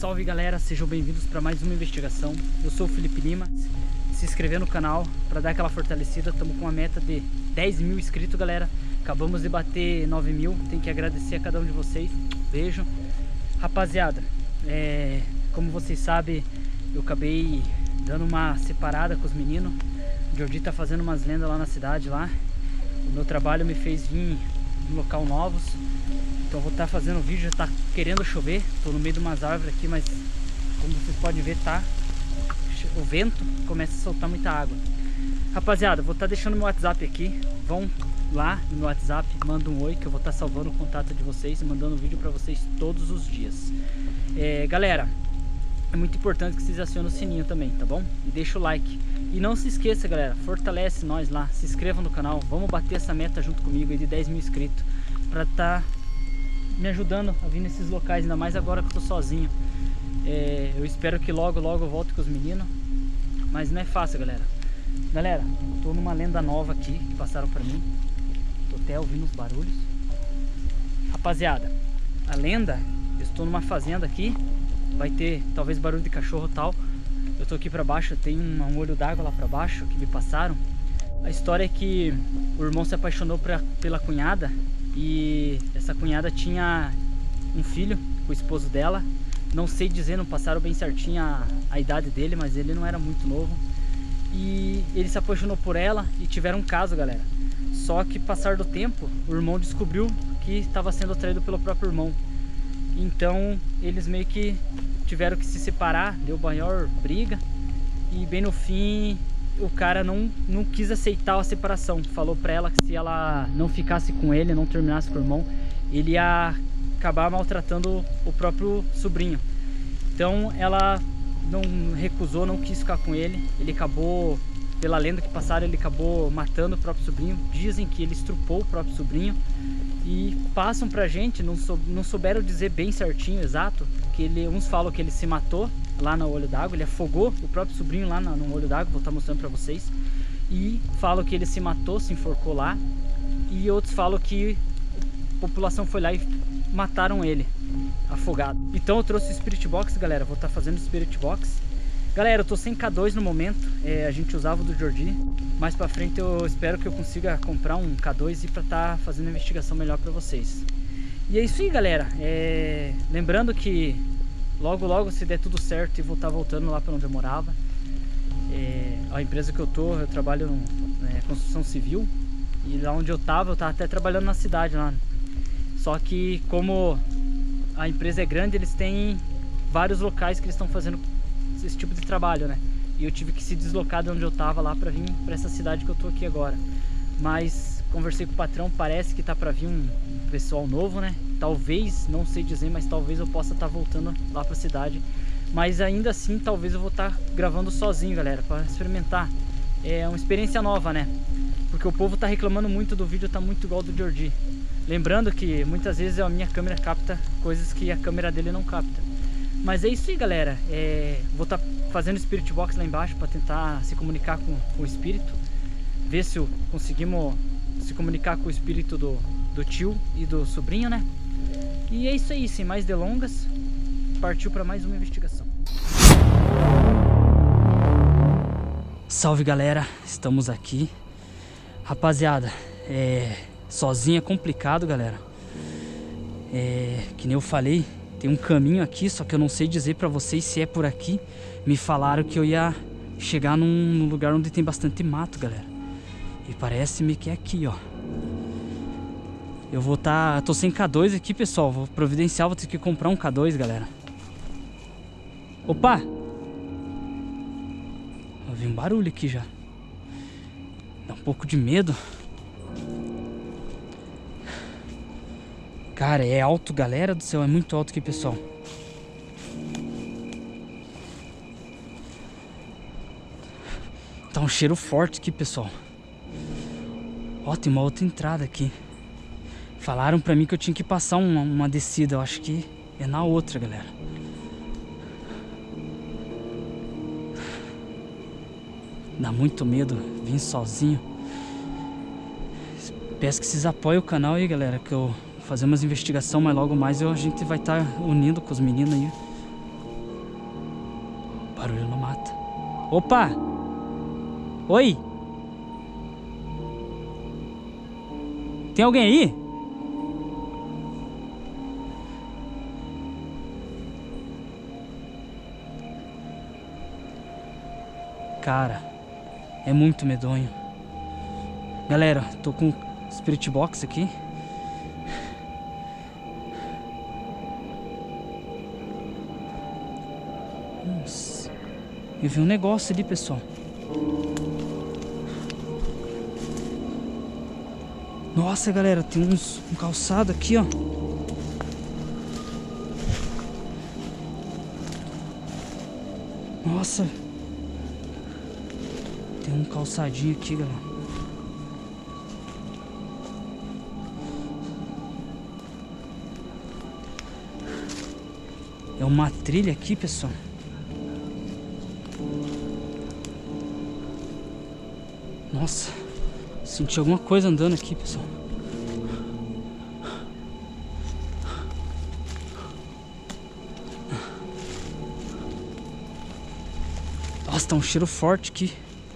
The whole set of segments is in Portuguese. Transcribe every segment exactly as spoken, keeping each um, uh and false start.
salve galera, sejam bem-vindos para mais uma investigação. Eu sou o Felipe Lima. Se inscrever no canal para dar aquela fortalecida. Estamos com uma meta de dez mil inscritos, galera. Acabamos de bater nove mil. Tem que agradecer a cada um de vocês. Beijo. Rapaziada, é, como vocês sabem, eu acabei dando uma separada com os meninos. O Jordi tá fazendo umas lendas lá na cidade lá. O meu trabalho me fez vir em local novos. Então vou estar fazendo vídeo, já tá querendo chover. Tô no meio de umas árvores aqui, mas como vocês podem ver, tá o vento começa a soltar muita água. Rapaziada, vou estar deixando meu WhatsApp aqui. Vão lá no meu WhatsApp, manda um oi, que eu vou estar salvando o contato de vocês e mandando vídeo para vocês todos os dias. É, galera, é muito importante que vocês acionem o sininho também, tá bom? E deixa o like. E não se esqueça, galera, fortalece nós lá, se inscreva no canal. Vamos bater essa meta junto comigo aí de dez mil inscritos, para estar me ajudando a vir nesses locais, ainda mais agora que eu tô sozinho. É, eu espero que logo, logo eu volte com os meninos, mas não é fácil, galera. Galera, eu tô numa lenda nova aqui, que passaram pra mim. Tô até ouvindo os barulhos. Rapaziada, a lenda, eu estou numa fazenda aqui, vai ter talvez barulho de cachorro e tal. Eu tô aqui pra baixo, tem um, um olho d'água lá pra baixo que me passaram. A história é que o irmão se apaixonou pra, pela cunhada. E essa cunhada tinha um filho com o esposo dela. Não sei dizer, não passaram bem certinho a, a idade dele, mas ele não era muito novo. E ele se apaixonou por ela e tiveram um caso, galera. Só que passar do tempo, o irmão descobriu que estava sendo atraído pelo próprio irmão. Então eles meio que tiveram que se separar, deu maior briga. E bem no fim, o cara não, não quis aceitar a separação. Falou pra ela que se ela não ficasse com ele, não terminasse com o irmão, ele ia acabar maltratando o próprio sobrinho. Então ela não recusou, não quis ficar com ele. Ele acabou, pela lenda que passaram, ele acabou matando o próprio sobrinho. Dizem que ele estrupou o próprio sobrinho. E passam pra gente, não, sou, não souberam dizer bem certinho, exato, que ele, uns falam que ele se matou lá no olho d'água, ele afogou o próprio sobrinho lá no, no olho d'água, vou estar mostrando pra vocês. E falam que ele se matou, se enforcou lá. E outros falam que a população foi lá e mataram ele, afogado. Então eu trouxe o Spirit Box, galera, vou estar fazendo o Spirit Box. Galera, eu tô sem K dois no momento, é, a gente usava o do Jordi. Mais pra frente eu espero que eu consiga comprar um K dois e pra estar fazendo uma investigação melhor pra vocês. E é isso aí, galera. É, lembrando que logo logo, se der tudo certo, eu vou estar voltando lá pra onde eu morava. É, a empresa que eu tô, eu trabalho em é, construção civil. E lá onde eu tava, eu tava até trabalhando na cidade lá. Só que como a empresa é grande, eles têm vários locais que eles estão fazendo esse tipo de trabalho, né? E eu tive que se deslocar de onde eu tava lá pra vir pra essa cidade que eu tô aqui agora. Mas conversei com o patrão, parece que tá pra vir um pessoal novo, né? Talvez, não sei dizer, mas talvez eu possa estar voltando lá pra cidade. Mas ainda assim, talvez eu vou estar gravando sozinho, galera, pra experimentar. É uma experiência nova, né? Porque o povo tá reclamando muito do vídeo, tá muito igual do Jordi. Lembrando que muitas vezes a minha câmera capta coisas que a câmera dele não capta. Mas é isso aí, galera. É, vou estar tá fazendo Spirit Box lá embaixo para tentar se comunicar com, com o espírito. Ver se conseguimos se comunicar com o espírito do, do tio e do sobrinho, né? E é isso aí, sem mais delongas. Partiu para mais uma investigação. Salve, galera. Estamos aqui. Rapaziada, é, sozinho é complicado, galera. É, que nem eu falei, tem um caminho aqui, só que eu não sei dizer pra vocês se é por aqui. Me falaram que eu ia chegar num, num lugar onde tem bastante mato, galera. E parece-me que é aqui, ó. Eu vou tá... tô sem K dois aqui, pessoal. Vou providenciar, vou ter que comprar um K dois, galera. Opa! Eu vi um barulho aqui já. Dá um pouco de medo. Cara, é alto, galera do céu, é muito alto aqui, pessoal. Tá um cheiro forte aqui, pessoal. Ó, tem uma outra entrada aqui. Falaram pra mim que eu tinha que passar uma, uma descida, eu acho que é na outra, galera. Dá muito medo vir sozinho. Peço que vocês apoiem o canal aí, galera, que eu vou fazer umas investigações, mas logo mais eu, a gente vai estar unindo com os meninos aí. Barulho no mato. Opa! Oi! Tem alguém aí? Cara, é muito medonho. Galera, tô com Spirit Box aqui. Nossa, eu vi um negócio ali, pessoal. Nossa, galera, tem uns, um calçado aqui, ó. Nossa. Tem um calçadinho aqui, galera. É uma trilha aqui, pessoal. Nossa, senti alguma coisa andando aqui, pessoal. Nossa, tá um cheiro forte aqui.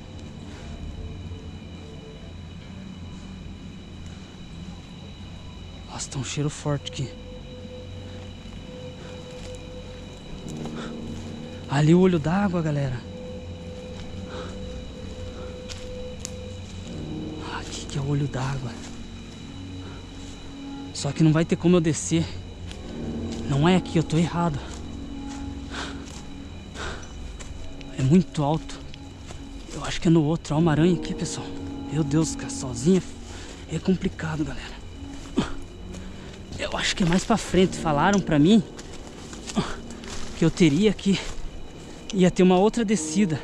Nossa, tá um cheiro forte aqui. Ali o olho d'água, galera. Aqui que é o olho d'água. Só que não vai ter como eu descer. Não é aqui, eu tô errado. É muito alto. Eu acho que é no outro. Olha uma aranha aqui, pessoal. Meu Deus, cara, sozinha é complicado, galera. Eu acho que é mais pra frente. Falaram pra mim que eu teria que... ia ter uma outra descida.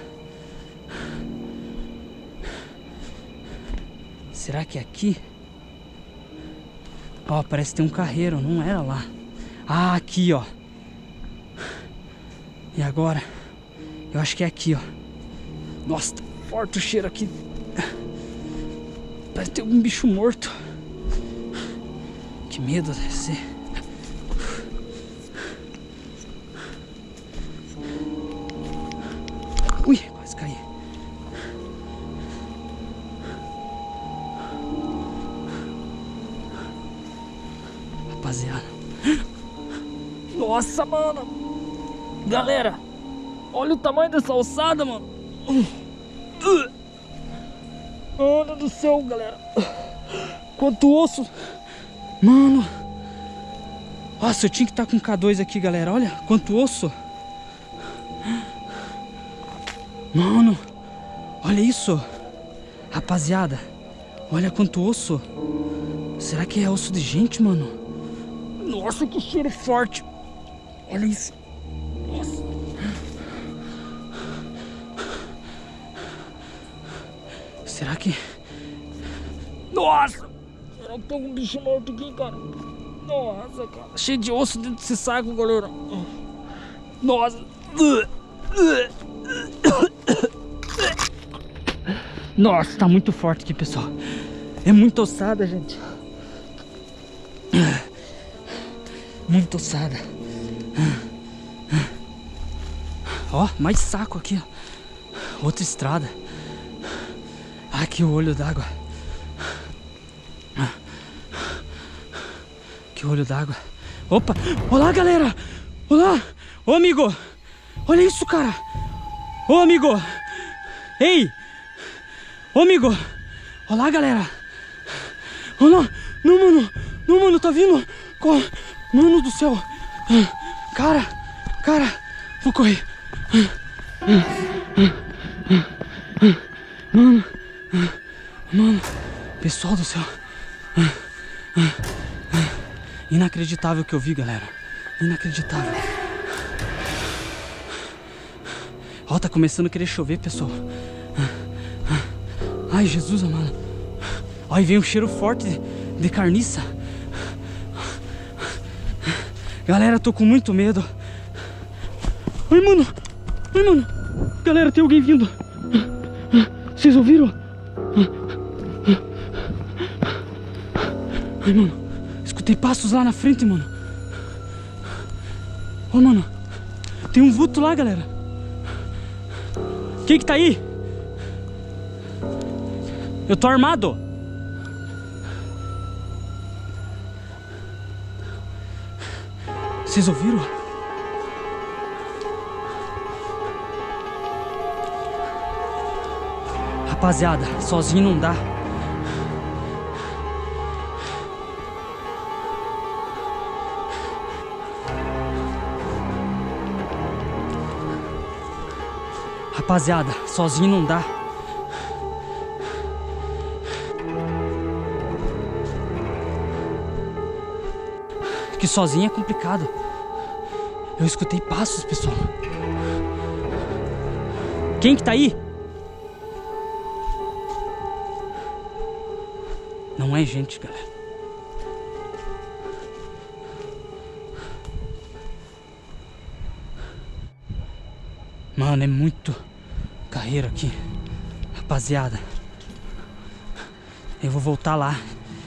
Será que é aqui? Ó, parece que tem um carreiro. Não era lá. Ah, aqui, ó. E agora? Eu acho que é aqui, ó. Nossa, tá forte o cheiro aqui. Parece ter algum bicho morto. Que medo deve ser. Ui, quase caí. Rapaziada. Nossa, mano. Galera, olha o tamanho dessa alçada, mano. Mano do céu, galera. Quanto osso. Mano. Nossa, eu tinha que estar com K dois aqui, galera. Olha quanto osso. Mano, olha isso. Rapaziada, olha quanto osso. Será que é osso de gente, mano? Nossa, que cheiro forte. Olha isso. Nossa. Será que... Nossa. Será que tem algum bicho morto aqui, cara? Nossa, cara. Cheio de osso dentro desse saco, galera. Nossa. Nossa, tá muito forte aqui, pessoal. É muito ossada, gente. Muito ossada. Ó, mais saco aqui, ó. Outra estrada. Aqui o olho d'água. Que olho d'água. Opa, olá, galera. Olá. Ô, amigo. Olha isso, cara. Ô, amigo. Ei. Ô, amigo. Olá, galera. Olá. Não, mano. Não, mano, tá vindo. Mano do céu. Cara. Cara. Vou correr. Mano. Mano. Pessoal do céu. Inacreditável o que eu vi, galera. Inacreditável. Ó, tá começando a querer chover, pessoal. Ai, Jesus amado. Ó, e vem um cheiro forte de, de carniça. Galera, tô com muito medo. Ai, mano. Ai, mano. Galera, tem alguém vindo. Vocês ouviram? Ai, mano. Escutei passos lá na frente, mano. Ó, mano. Tem um vulto lá, galera. Quem que tá aí? Eu tô armado. Vocês ouviram? Rapaziada, sozinho não dá. Rapaziada, sozinho não dá. Porque sozinho é complicado. Eu escutei passos, pessoal. Quem que tá aí? Não é gente, galera. Mano, é muito carreira aqui, rapaziada. Eu vou voltar lá.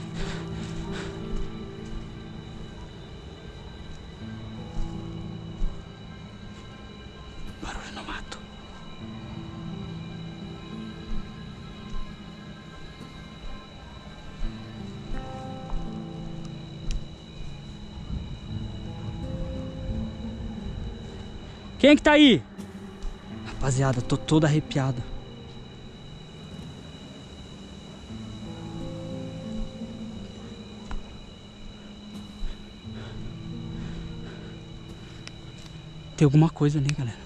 Barulho no mato. Quem é que tá aí? Rapaziada, tô todo arrepiado. Tem alguma coisa ali, galera.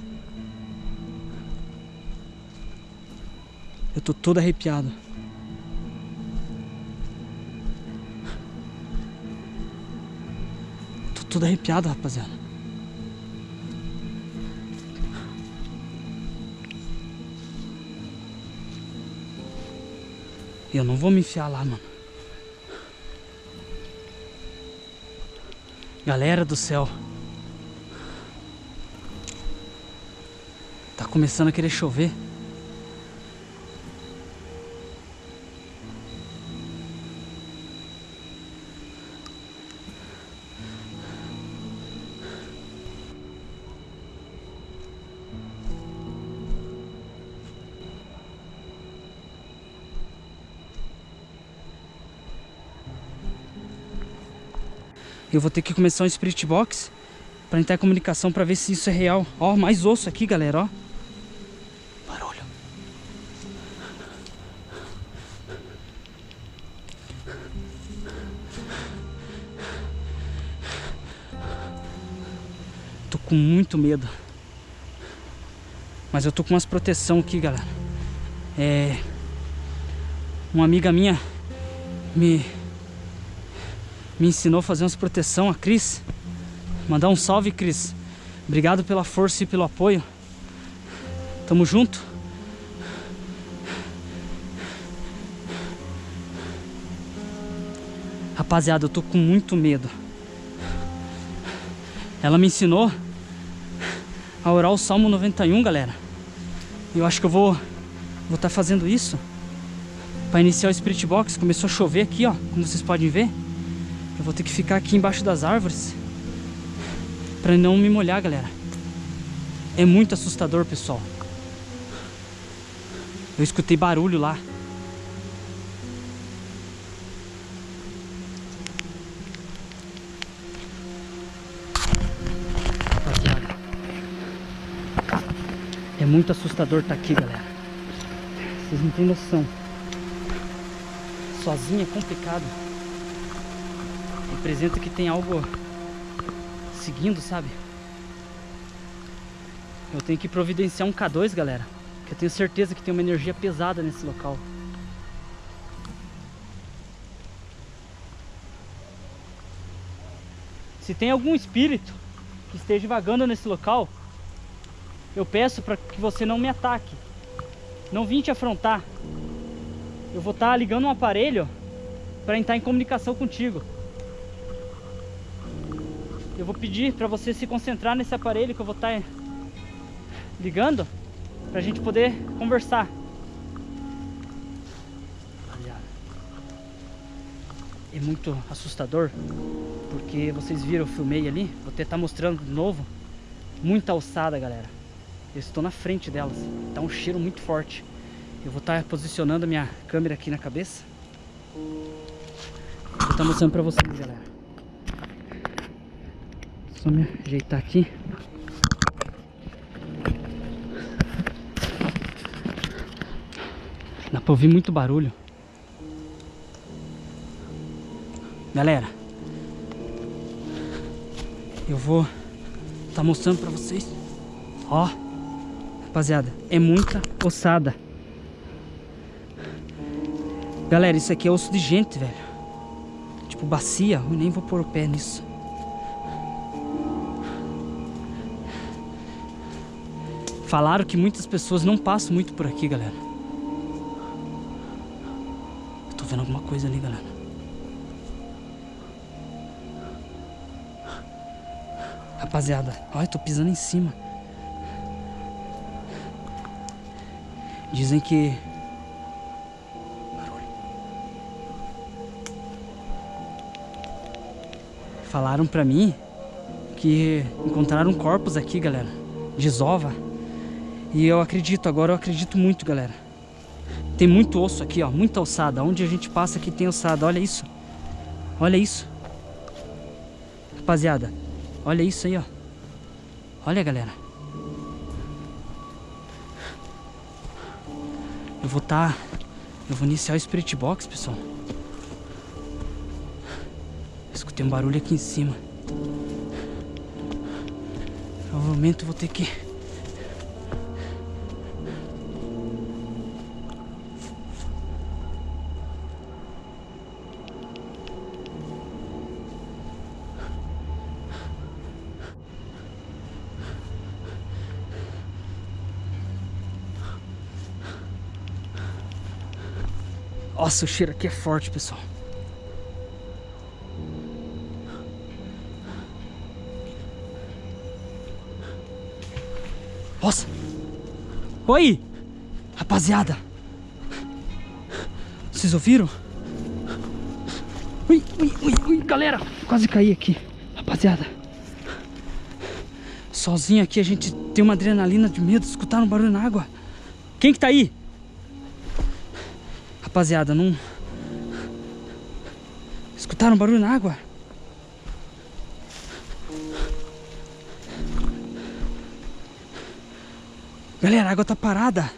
Eu tô todo arrepiado. Tô todo arrepiado, rapaziada. Eu não vou me enfiar lá, mano. Galera do céu. Tá começando a querer chover. Eu vou ter que começar um Spirit Box pra entrar em comunicação pra ver se isso é real. Ó, mais osso aqui, galera, ó. Barulho. Tô com muito medo. Mas eu tô com umas proteção aqui, galera. É... Uma amiga minha me... me ensinou a fazer umas proteção, a Cris. Mandar um salve, Cris. Obrigado pela força e pelo apoio. Tamo junto. Rapaziada, eu tô com muito medo. Ela me ensinou a orar o Salmo noventa e um, galera. E eu acho que eu vou vou estar fazendo isso para iniciar o Spirit Box. Começou a chover aqui, ó, como vocês podem ver. Eu vou ter que ficar aqui embaixo das árvores para não me molhar, galera. É muito assustador, pessoal. Eu escutei barulho lá. Rapaziada, é muito assustador estar aqui, galera. Vocês não têm noção. Sozinho é complicado. Representa que tem algo seguindo, sabe? Eu tenho que providenciar um K dois, galera, que eu tenho certeza que tem uma energia pesada nesse local. Se tem algum espírito que esteja vagando nesse local, eu peço para que você não me ataque, não vim te afrontar. Eu vou estar ligando um aparelho para entrar em comunicação contigo. Eu vou pedir para você se concentrar nesse aparelho que eu vou estar ligando, para a gente poder conversar. É muito assustador, porque vocês viram, eu filmei ali, vou até estar mostrando de novo. Muita alçada, galera. Eu estou na frente delas. Tá um cheiro muito forte. Eu vou estar posicionando a minha câmera aqui na cabeça. Vou estar mostrando pra vocês, galera. Só me ajeitar aqui. Dá pra ouvir muito barulho. Galera, eu vou estar mostrando pra vocês. Ó, rapaziada, é muita ossada. Galera, isso aqui é osso de gente, velho. Tipo bacia, eu nem vou pôr o pé nisso. Falaram que muitas pessoas não passam muito por aqui, galera. Eu tô vendo alguma coisa ali, galera. Rapaziada, olha, eu tô pisando em cima. Dizem que... Barulho. Falaram pra mim que encontraram corpos aqui, galera, de desova. E eu acredito, agora eu acredito muito, galera. Tem muito osso aqui, ó, muita ossada. Onde a gente passa aqui tem ossada, olha isso. Olha isso. Rapaziada, olha isso aí, ó. Olha, galera. Eu vou tá... Eu vou iniciar o Spirit Box, pessoal. Eu escutei um barulho aqui em cima. Provavelmente eu vou ter que... Nossa, o cheiro aqui é forte, pessoal. Nossa! Oi! Rapaziada! Vocês ouviram? Ui, ui, ui, ui, galera! Quase caí aqui, rapaziada. Sozinho aqui a gente tem uma adrenalina de medo. Escutaram um barulho na água? Quem que tá aí? Rapaziada, não... Escutaram um barulho na água? Galera, a água tá parada.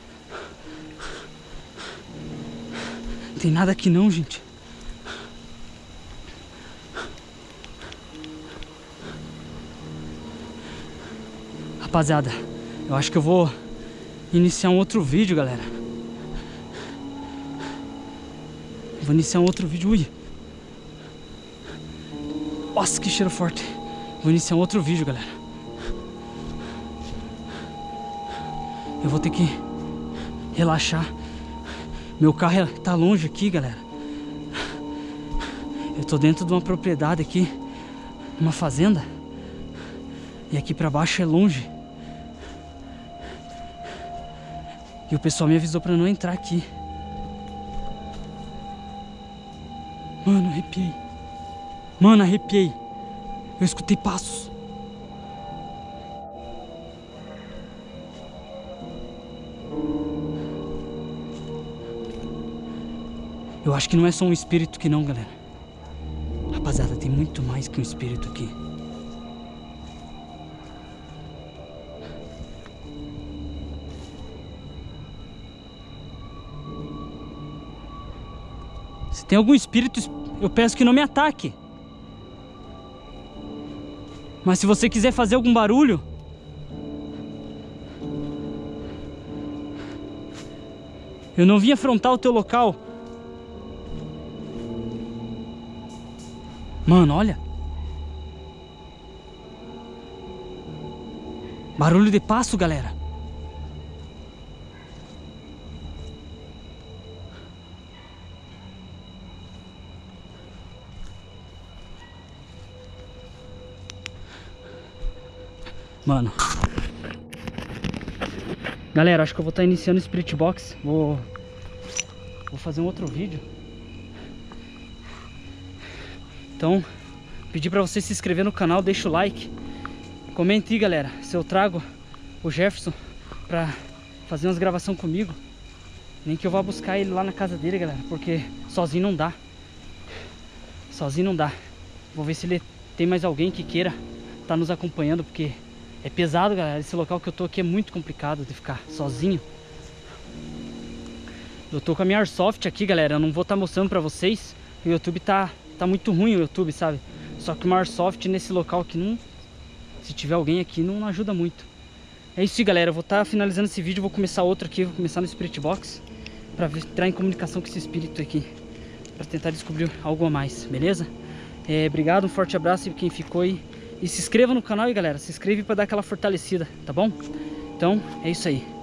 Não tem nada aqui não, gente. Rapaziada, eu acho que eu vou iniciar um outro vídeo, galera. Vou iniciar um outro vídeo. Ui. Nossa, que cheiro forte. Vou iniciar um outro vídeo, galera. Eu vou ter que relaxar. Meu carro tá longe aqui, galera. Eu tô dentro de uma propriedade aqui, uma fazenda. E aqui pra baixo é longe. E o pessoal me avisou pra não entrar aqui. Mano, arrepiei. Mano, arrepiei. Eu escutei passos. Eu acho que não é só um espírito que não, galera. Rapaziada, tem muito mais que um espírito aqui. Se tem algum espírito, eu peço que não me ataque. Mas se você quiser fazer algum barulho, eu não vim afrontar o teu local. Mano, olha. Barulho de passo, galera. Mano. Galera, acho que eu vou estar iniciando o Spirit Box. Vou... Vou fazer um outro vídeo. Então, pedir pra você se inscrever no canal, deixa o like. Comente aí, galera, se eu trago o Jefferson pra fazer umas gravações comigo. Nem que eu vá buscar ele lá na casa dele, galera, porque sozinho não dá. Sozinho não dá. Vou ver se ele tem mais alguém que queira tá nos acompanhando, porque é pesado, galera. Esse local que eu tô aqui é muito complicado de ficar sozinho. Eu tô com a minha Airsoft aqui, galera. Eu não vou estar tá mostrando pra vocês. O YouTube tá, tá muito ruim, o YouTube, sabe? Só que uma Airsoft nesse local aqui, não, se tiver alguém aqui, não ajuda muito. É isso aí, galera. Eu vou estar tá finalizando esse vídeo. Vou começar outro aqui. Vou começar no Spirit Box, pra entrar em comunicação com esse espírito aqui, pra tentar descobrir algo a mais, beleza? É, obrigado, um forte abraço e quem ficou aí. E se inscreva no canal aí, galera. Se inscreve pra dar aquela fortalecida, tá bom? Então, é isso aí.